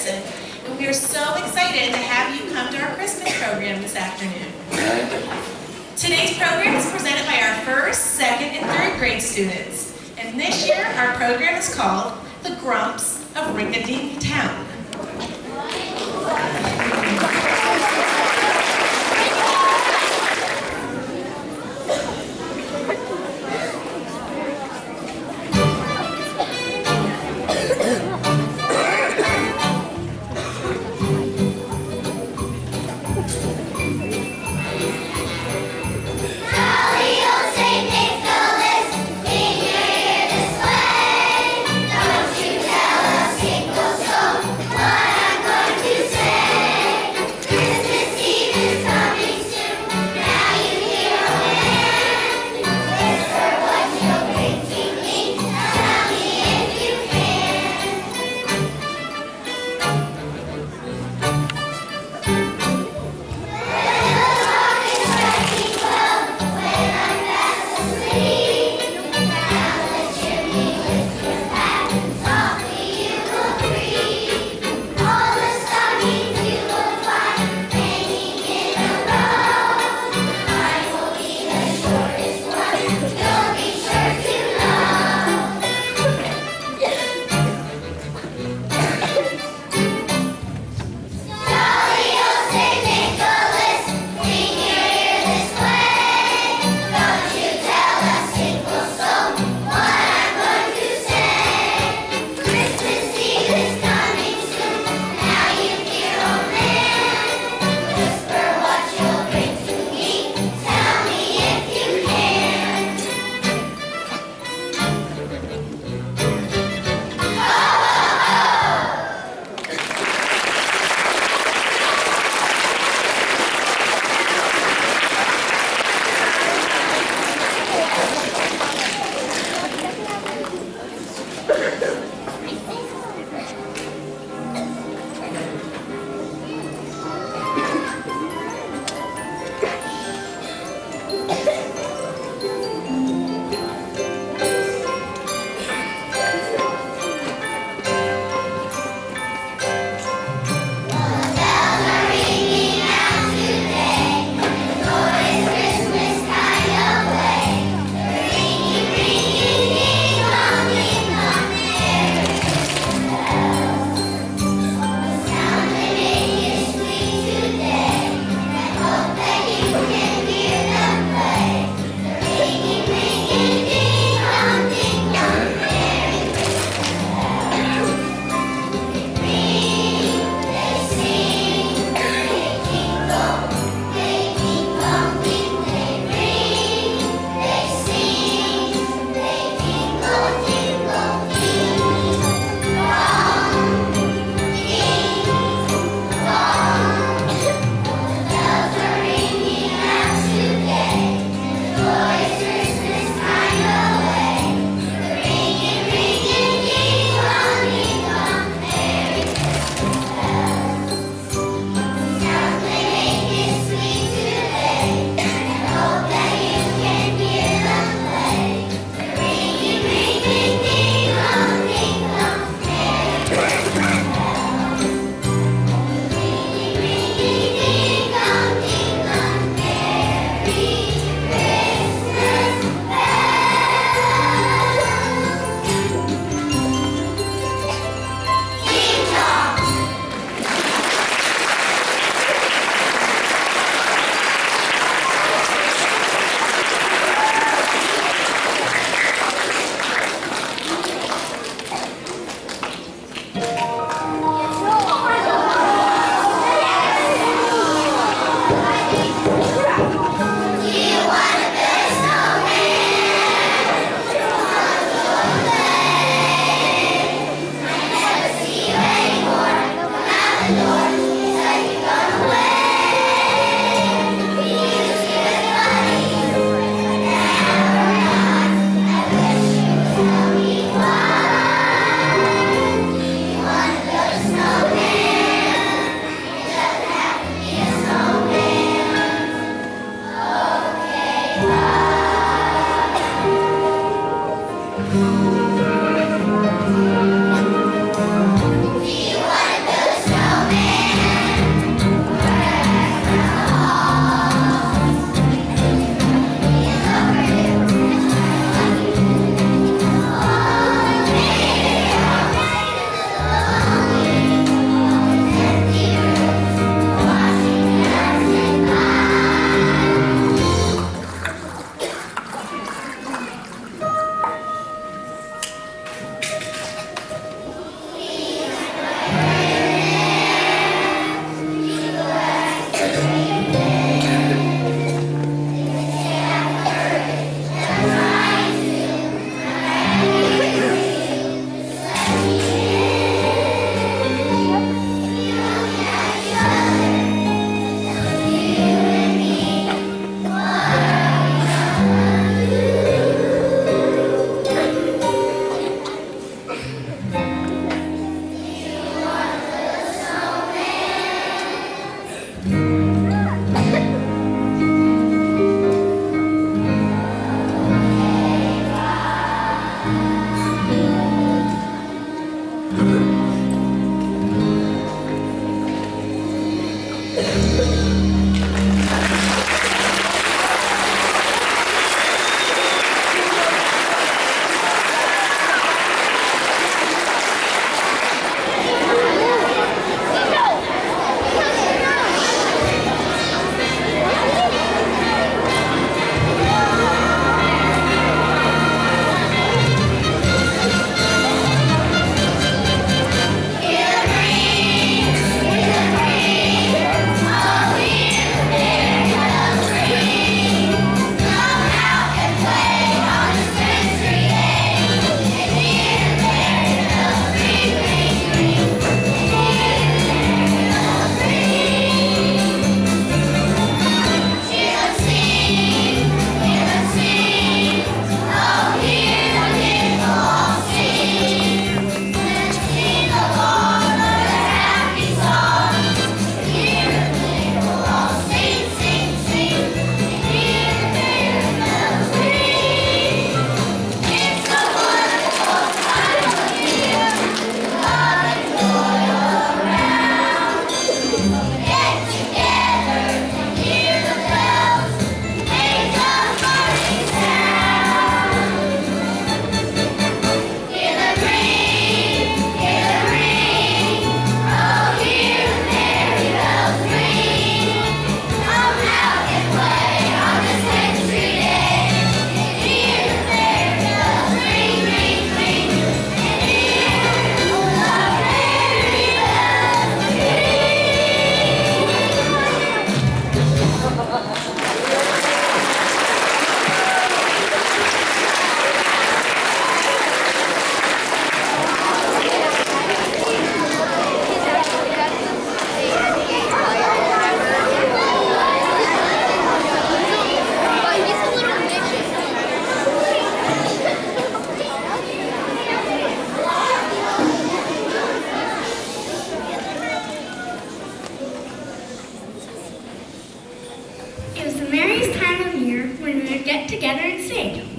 McKenney-Harrison, and we are so excited to have you come to our Christmas program this afternoon. Today's program is presented by our first, second, and third grade students, and this year our program is called The Grumps of Ring-a-Ding Town. Don't you tell a single soul what I'm going to say.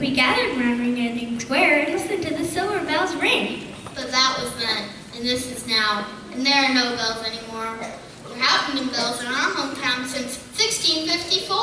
We gathered around Ring-a-Ding Square and listened to the silver bells ring. But that was then, and this is now, and there are no bells anymore. There haven't been bells in our hometown since 1654.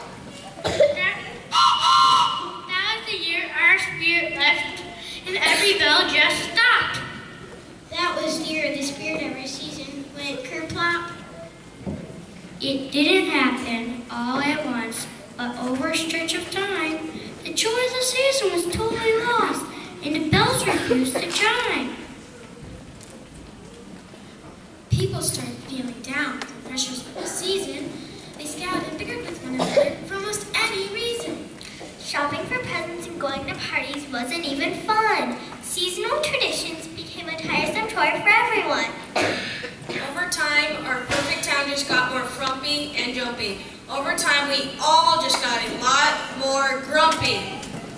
That was the year our spirit left, and every bell just stopped. That was the year the spirit of our season went kerplop. It didn't happen all at once, but over a stretch of time, the joy of the season was totally lost, and the bells refused to chime. People started feeling down with the pressures of the season. They scowled and bickered with one another for almost any reason. Shopping for presents and going to parties wasn't even fun. Seasonal traditions became a tiresome chore for everyone. Over time, our perfect town just got more frumpy and jumpy. Over time, we all just got a lot more grumpy.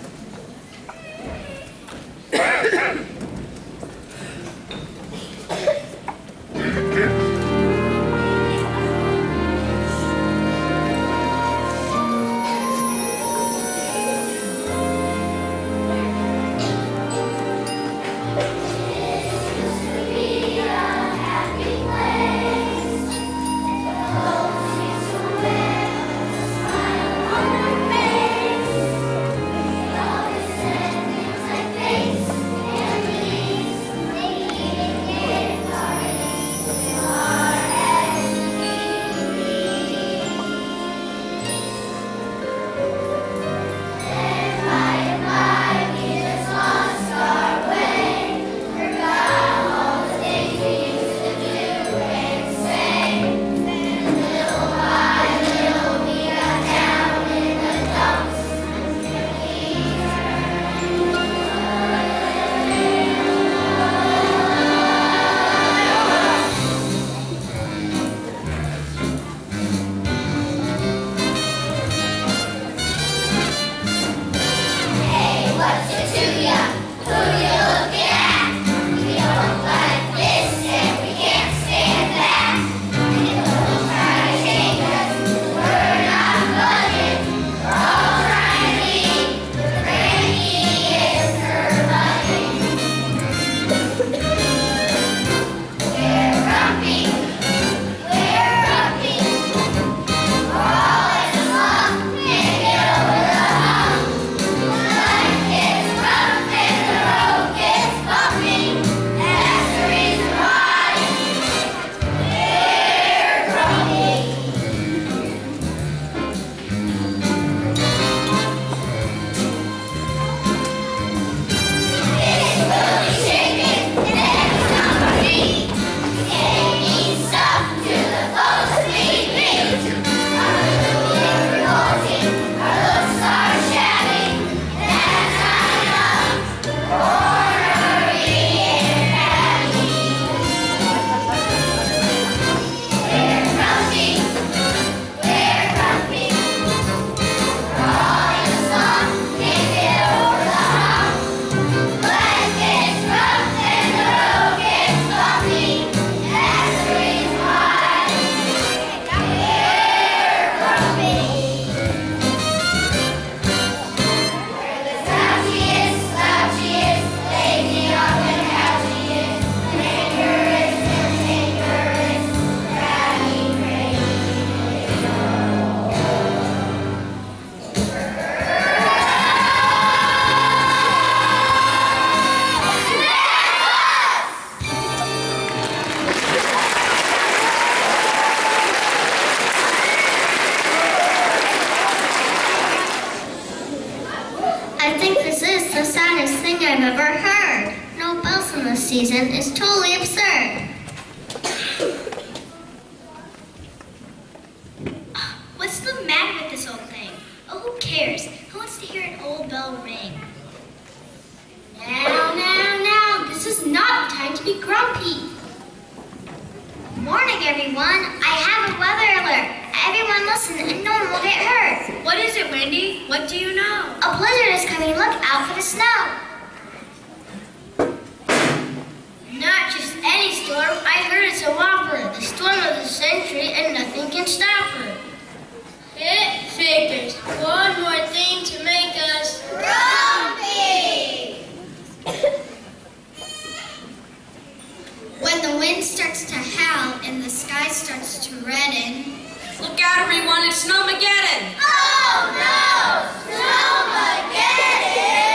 I've ever heard. No bells in this season is totally absurd. What's the matter with this old thing? Oh, who cares? Who wants to hear an old bell ring? Now, this is not the time to be grumpy. Morning, everyone. I have a weather alert. Everyone listen and no one will get hurt. What is it, Wendy? What do you know? A blizzard is coming. Look out for the snow. Not just any storm. I heard it's a whopper. The storm of the century and nothing can stop her. It figures. One more thing to make us... Run! When the wind starts to howl and the sky starts to redden. Look out, everyone, it's Snowmageddon! Oh no! Snowmageddon!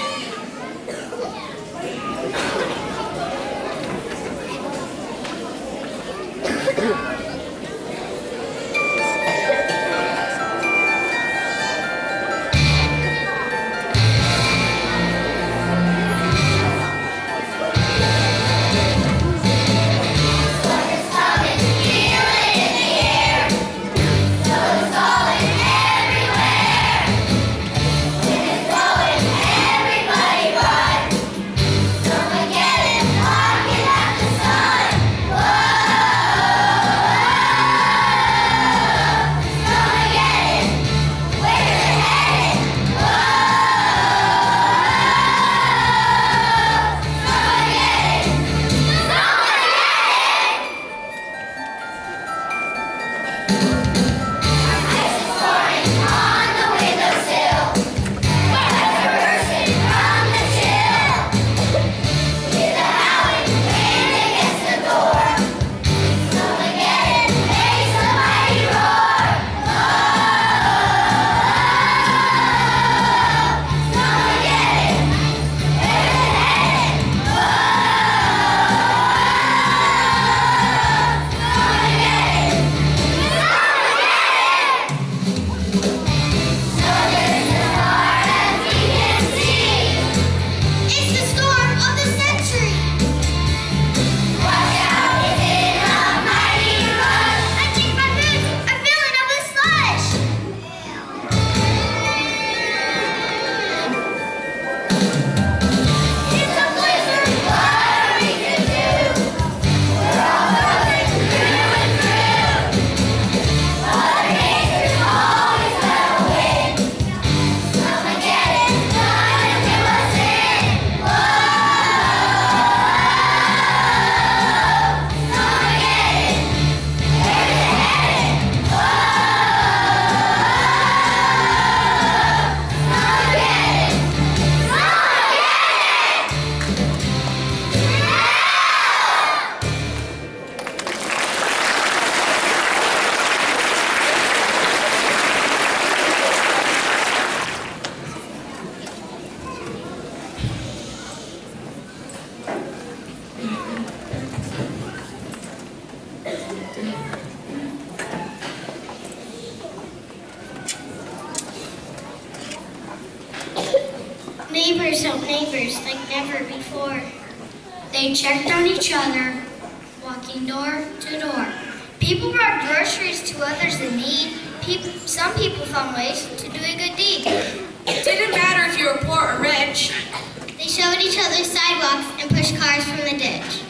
Neighbors help neighbors like never before. They checked on each other, walking door to door. People brought groceries to others in need. Some people found ways to do a good deed. It didn't matter if you were poor or rich. They showed each other sidewalks and pushed cars from the ditch.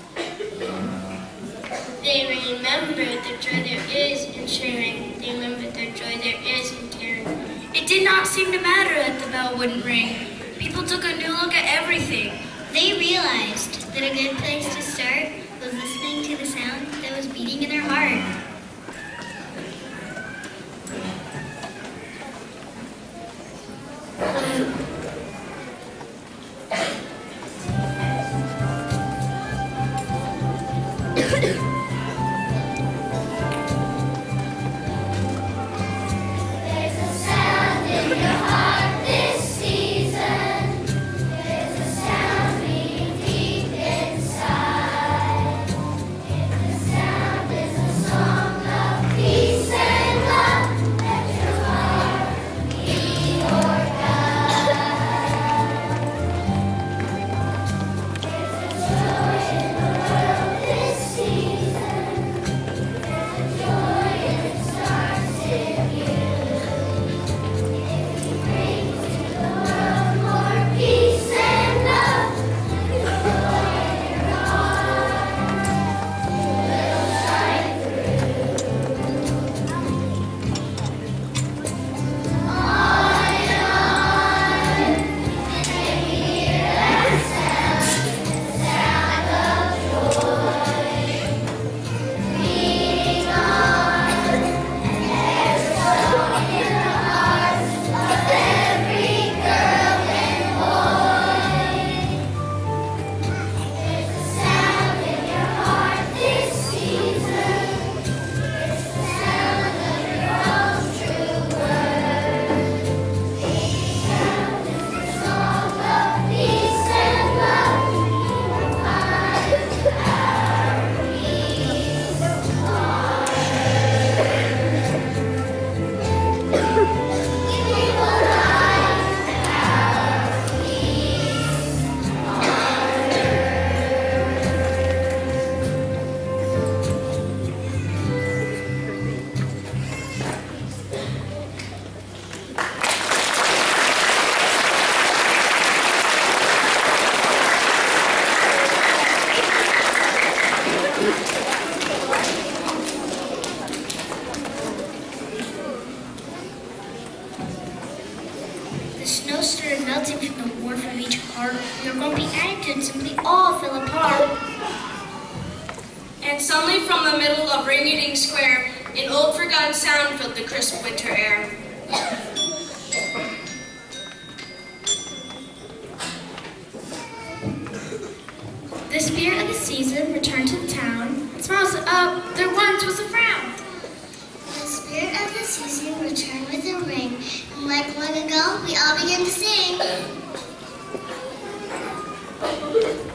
They remembered the joy there is in sharing. They remembered the joy there is in caring. It did not seem to matter that the bell wouldn't ring. People took a new look at everything. They realized that a good place to start was listening to the sound that was beating in their heart. Season. The snow started melting from the warmth of each heart. We were going to be anecdotes and we all fell apart. And suddenly from the middle of ring-a-ding square, an old forgotten sound filled the crisp winter air. The spirit of the season returned to the town. It smiles up, there once was a frown. The spirit of the season returned with a ring, and like long ago, we all began to sing.